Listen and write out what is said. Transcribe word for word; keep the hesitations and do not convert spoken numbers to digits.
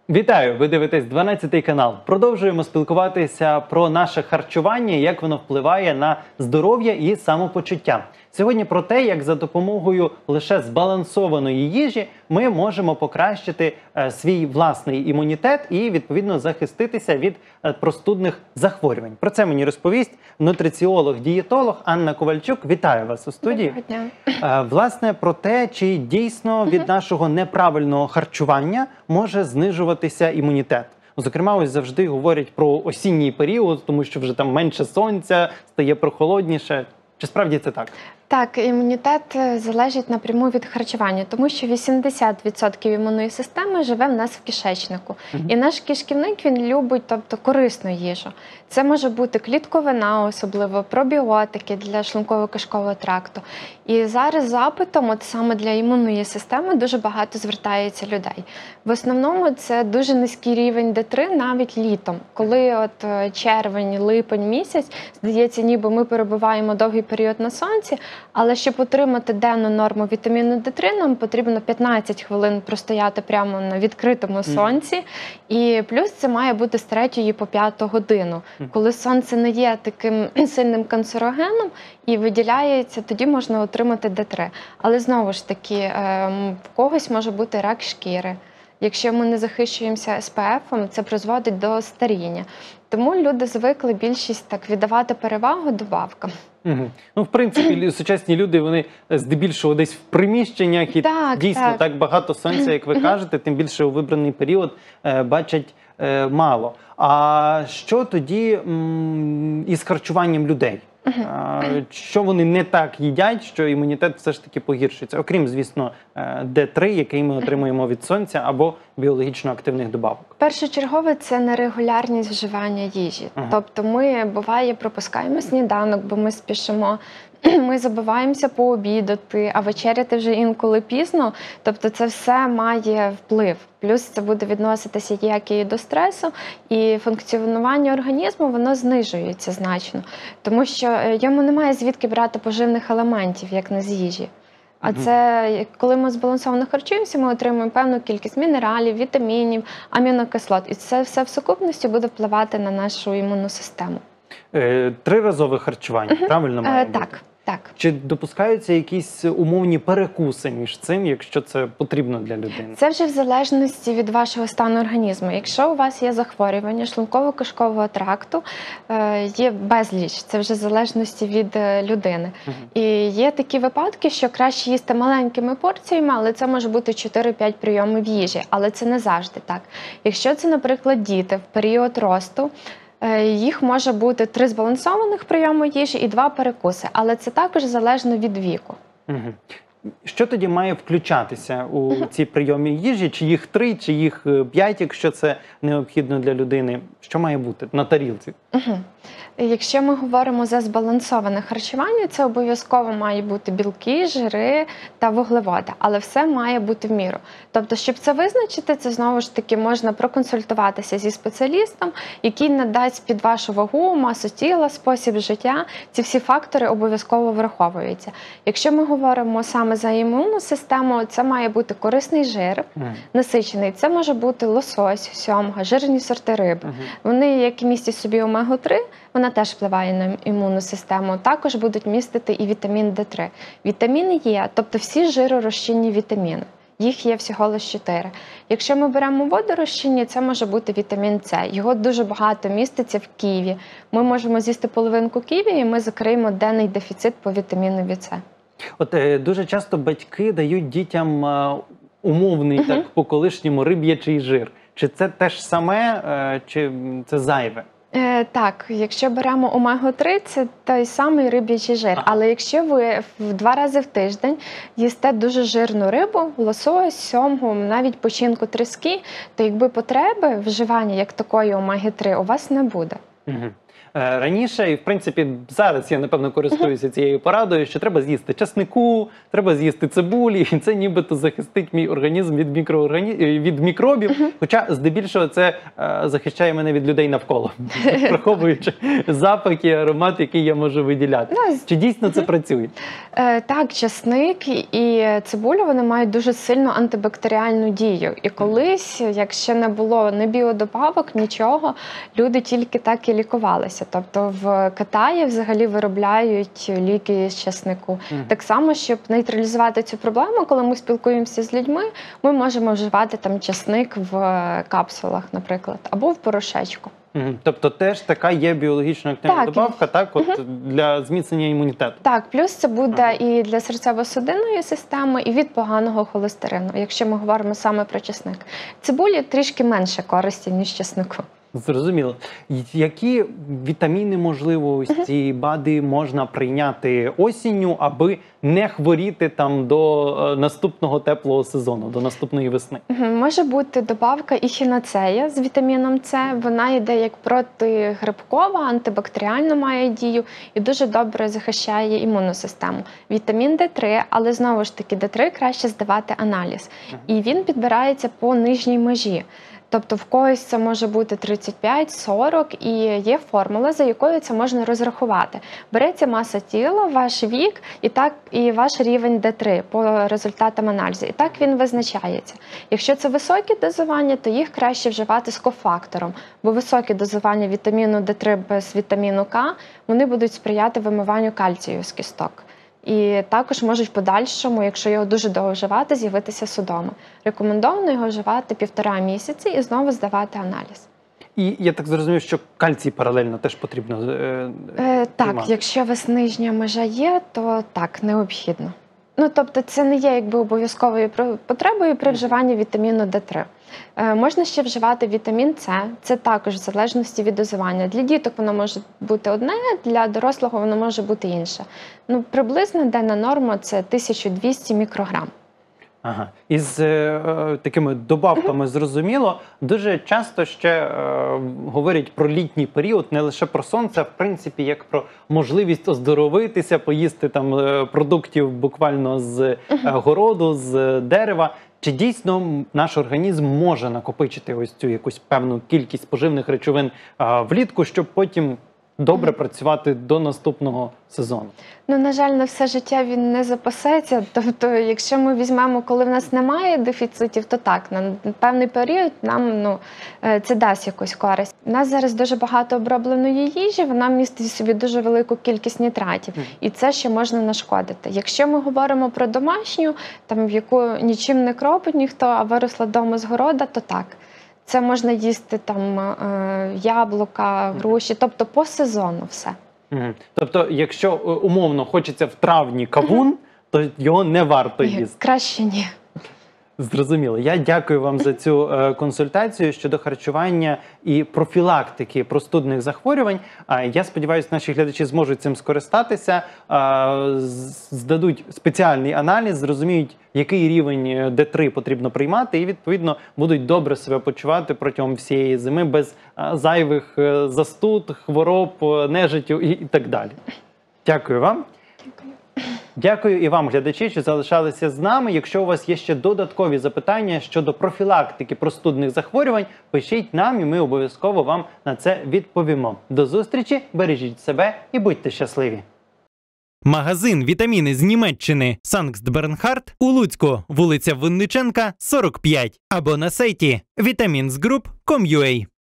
Вітаю! Ви дивитесь дванадцятий канал. Продовжуємо спілкуватися про наше харчування, як воно впливає на здоров'я і самопочуття. Сьогодні про те, як за допомогою лише збалансованої їжі ми можемо покращити е, свій власний імунітет і, відповідно, захиститися від е, простудних захворювань. Про це мені розповість нутриціолог-дієтолог Анна Ковальчук. Вітаю вас у студії. Доброго дня. Е, власне, про те, чи дійсно від нашого неправильного харчування може знижуватися імунітет. Зокрема, ось завжди говорять про осінній період, тому що вже там менше сонця, стає прохолодніше. Чи справді це так? Так, імунітет залежить напряму від харчування, тому що вісімдесят відсотків імунної системи живе в нас в кишечнику. Uh-huh. І наш кишківник, він любить, тобто, корисну їжу. Це може бути клітковина, особливо пробіотики для шлунково-кишкового тракту. І зараз запитом, от саме для імунної системи, дуже багато звертається людей. В основному це дуже низький рівень Д три навіть літом. Коли от червень, липень місяць, здається, ніби ми перебуваємо довгий період на сонці, але щоб отримати денну норму вітаміну Д три, нам потрібно п'ятнадцять хвилин простояти прямо на відкритому сонці. Mm. І плюс це має бути з третьої по п'яту годину. Mm. Коли сонце не є таким сильним канцерогеном і виділяється, тоді можна отримати Д три. Але знову ж таки, в когось може бути рак шкіри. Якщо ми не захищуємося Ес Пе Ефом, це призводить до старіння. Тому люди звикли більшість так віддавати перевагу добавкам. Угу. Ну, в принципі, сучасні люди, вони здебільшого десь в приміщеннях і так, дійсно так. так багато сонця, як ви кажете, тим більше у вибраний період е, бачать е, мало. А що тоді м, із харчуванням людей? А, що вони не так їдять, що імунітет все ж таки погіршується? Окрім, звісно, Д три, який ми отримуємо від сонця, або біологічно активних добавок. Першочергове – це нерегулярність вживання їжі. Ага. Тобто ми, буває, пропускаємо сніданок, бо ми спішимо, ми забуваємося пообідати, а вечеряти вже інколи пізно. Тобто це все має вплив. Плюс це буде відноситися як і до стресу, і функціонування організму, воно знижується значно. Тому що йому немає звідки брати поживних елементів, як не з їжі. А це, коли ми збалансовано харчуємося, ми отримуємо певну кількість мінералів, вітамінів, амінокислот. І це все в сукупності буде впливати на нашу імунну систему. Е, триразове харчування, угу. правильно має е, бути? Так. Так. Чи допускаються якісь умовні перекуси між цим, якщо це потрібно для людини? Це вже в залежності від вашого стану організму. Якщо у вас є захворювання шлунково-кишкового тракту, є безліч, це вже в залежності від людини. Угу. І є такі випадки, що краще їсти маленькими порціями, але це може бути чотири-п'ять прийомів їжі, але це не завжди так. Якщо це, наприклад, діти в період росту, їх може бути три збалансованих прийоми їжі і два перекуси, але це також залежно від віку. Угу. Що тоді має включатися у угу. ці прийоми їжі? Чи їх три, чи їх п'ять, якщо це необхідно для людини? Що має бути на тарілці? Угу. Якщо ми говоримо за збалансоване харчування, це обов'язково має бути білки, жири та вуглеводи, але все має бути в міру. Тобто, щоб це визначити, це знову ж таки можна проконсультуватися зі спеціалістом, який надасть під вашу вагу, масу тіла, спосіб життя. Ці всі фактори обов'язково враховуються. Якщо ми говоримо саме за імунну систему, це має бути корисний жир, mm. насичений. Це може бути лосось, сьомга, жирні сорти риби. Mm-hmm. Вони, як містять собі омегу три, вона теж впливає на імунну систему. Також будуть містити і вітамін Д три. Вітаміни є, тобто всі жиророзчинні вітаміни. Їх є всього лише чотири. Якщо ми беремо водорозчинні, це може бути вітамін С. Його дуже багато міститься в ківі. Ми можемо з'їсти половинку ківі, і ми закриємо денний дефіцит по вітамінові С. От е, дуже часто батьки дають дітям е, умовний, uh-huh. так, по-колишньому риб'ячий жир. Чи це те ж саме, е, чи це зайве? Е, так, якщо беремо омегу три, це той самий риб'ячий жир. Ага. Але якщо ви в два рази в тиждень їсте дуже жирну рибу, лосось, сьомгу, навіть печінку трески, то якби потреби вживання як такої омеги три у вас не буде. Угу. е, раніше, і в принципі зараз я напевно користуюся цією порадою, що треба з'їсти часнику, треба з'їсти цибулі, і це нібито захистить мій організм від мікрооргані... е, від мікробів. Хоча здебільшого це е, захищає мене від людей навколо, враховуючи запахи, аромат, який я можу виділяти. Ну, з- Чи дійсно це працює? Е, Так, часник і цибуля, вони мають дуже сильну антибактеріальну дію. І колись, як ще не було ні біодобавок, нічого, люди тільки так і лікувалися. Тобто в Китаї взагалі виробляють ліки з часнику. Мгм. Так само, щоб нейтралізувати цю проблему, коли ми спілкуємося з людьми, ми можемо вживати там часник в капсулах, наприклад, або в порошечку. Мгм. Тобто теж така є біологічно активна Так. добавка, так, от для зміцнення імунітету. Так, плюс це буде і для серцево-судинної системи, і від поганого холестерину, якщо ми говоримо саме про чесник. Цибулі трішки менше користі, ніж чеснику. Зрозуміло. Й- Які вітаміни, можливо, ось ці БАДи можна прийняти осінню, аби не хворіти там до е, наступного теплого сезону, до наступної весни? Мгм. Може бути добавка ехінацея з вітаміном С. Вона йде як протигрибкова, антибактеріальну має дію і дуже добре захищає імунну систему. Вітамін Д три, але знову ж таки Д три краще здавати аналіз. І він підбирається по нижній межі. Тобто в когось це може бути тридцять п'ять сорок, і є формула, за якою це можна розрахувати. Береться маса тіла, ваш вік і так і ваш рівень Д три по результатам аналізу. І так він визначається. Якщо це високі дозування, то їх краще вживати з кофактором, бо високі дозування вітаміну Д три без вітаміну К, вони будуть сприяти вимиванню кальцію з кісток. І також можуть в подальшому, якщо його дуже довго вживати, з'явитися судоми. Рекомендовано його вживати півтора місяці і знову здавати аналіз. І я так зрозумів, що кальцій паралельно теж потрібно. Е, Е, так, приймати. якщо у вас нижня межа є, то так, необхідно. Ну, тобто це не є якби обов'язковою про- потребою при вживанні вітаміну Д три. Е, можна ще вживати вітамін С, це також в залежності від дозування. Для діток воно може бути одне, для дорослого воно може бути інше. Ну, приблизно денна норма – це тисяча двісті мікрограм. Ага. Із е, е, такими добавками зрозуміло. Дуже часто ще е, говорять про літній період, не лише про сонце, а в принципі як про можливість оздоровитися, поїсти там е, продуктів буквально з е, городу, з дерева. Чи дійсно наш організм може накопичити ось цю якусь певну кількість поживних речовин е, влітку, щоб потім добре працювати до наступного сезону? Ну, на жаль, на все життя він не запасеться. Тобто, якщо ми візьмемо, коли в нас немає дефіцитів, то так, на певний період нам ну, е, це дасть якусь користь. У нас зараз дуже багато обробленої їжі, вона містить в собі дуже велику кількість нітратів. І це ще можна нашкодити. Якщо ми говоримо про домашню, там, в яку нічим не кропить ніхто, а виросла вдома з города, то так. Це можна їсти там е, яблука, груші, тобто по сезону все. Мгм. Тобто, якщо е, умовно хочеться в травні кавун, то його не варто Ні, їсти. краще ні. Зрозуміло. Я дякую вам за цю е, консультацію щодо харчування і профілактики простудних захворювань. А я сподіваюся, наші глядачі зможуть цим скористатися, а, з- здадуть спеціальний аналіз, зрозуміють, який рівень Д три потрібно приймати, і відповідно будуть добре себе почувати протягом всієї зими без а, зайвих е, застуд, хвороб, е, нежиттю і, і так далі. Дякую вам. Дякую і вам, глядачі, що залишалися з нами. Якщо у вас є ще додаткові запитання щодо профілактики простудних захворювань, пишіть нам, і ми обов'язково вам на це відповімо. До зустрічі, бережіть себе і будьте щасливі! Магазин «Вітаміни» з Німеччини Санкт-Бернхард у Луцьку, вулиця Винниченка, сорок п'ять. Або на сайті vitamins group крапка com крапка ua.